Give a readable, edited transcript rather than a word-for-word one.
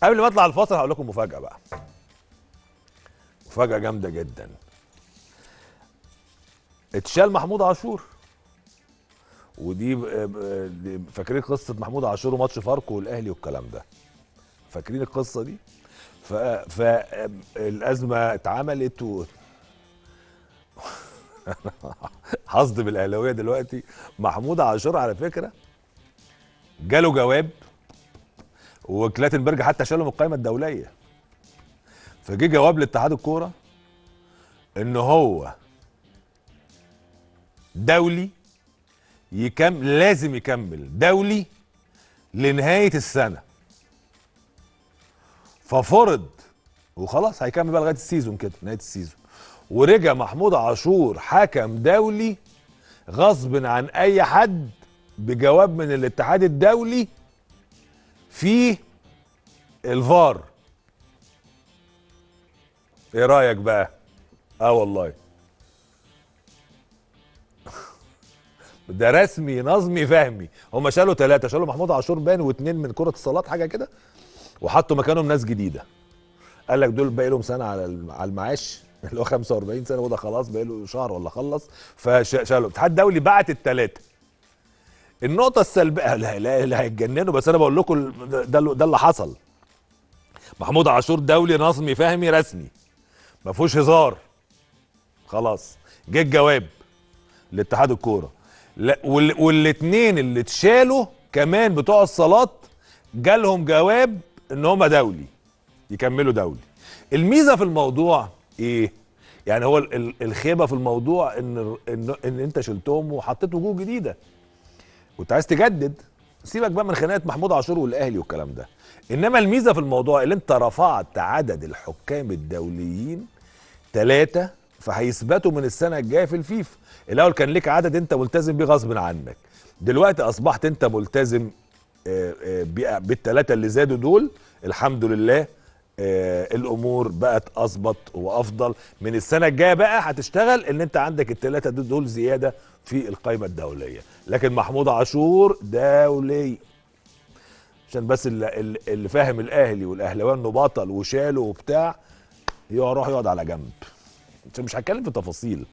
قبل ما اطلع الفاصل هقول لكم مفاجأة بقى. مفاجأة جامدة جدا. اتشال محمود عاشور. ودي فاكرين قصة محمود عاشور وماتش فاركو والاهلي والكلام ده. فاكرين القصة دي؟ فالأزمة اتعملت هصدم الاهلاويه دلوقتي. محمود عاشور على فكرة جاله جواب، وكلاتنبرج حتى شاله من القائمة الدولية. فجه جواب لاتحاد الكورة ان هو دولي لازم يكمل دولي لنهاية السنة. ففرض وخلاص هيكمل بقى لغاية السيزون كده، نهاية السيزون. ورجع محمود عاشور حكم دولي غصب عن اي حد بجواب من الاتحاد الدولي في الفار. ايه رأيك بقى؟ والله ده رسمي نظمي فهمي. هم شالوا 3، شالوا محمود عاشور باين و2 من كرة الصالات حاجة كده، وحطوا مكانهم ناس جديدة. قال لك دول باقي لهم سنة على المعاش اللي هو 45 سنة، وده خلاص باقي له شهر ولا خلص. فشالوا. الاتحاد الدولي بعت ال3. النقطة السلبية لا هيتجننوا، بس انا بقول لكم ده اللي حصل. محمود عاشور دولي نظمي فهمي رسمي، ما فيهوش هزار. خلاص جه الجواب لاتحاد الكورة. لا والاثنين اللي اتشالوا كمان بتوع الصالات جالهم جواب ان هم دولي يكملوا دولي. الميزه في الموضوع ايه؟ يعني هو الخيبه في الموضوع ان انت شلتهم وحطيت وجوه جديده وانت عايز تجدد. سيبك بقى من خناقه محمود عاشور والاهلي والكلام ده. انما الميزه في الموضوع اللي انت رفعت عدد الحكام الدوليين 3، فهيثبتوا من السنه الجايه في الفيفا. الاول كان ليك عدد انت ملتزم بيه غصب عنك، دلوقتي اصبحت انت ملتزم بال3 اللي زادوا دول. الحمد لله الامور بقت اظبط وافضل. من السنه الجايه بقى هتشتغل ان انت عندك ال3 دول زياده في القائمه الدوليه. لكن محمود عاشور دولي، عشان بس اللي فاهم الاهلي والاهلاويه انه بطل وشاله وبتاع يروح يقعد على جنب، عشان مش هتكلم في تفاصيل.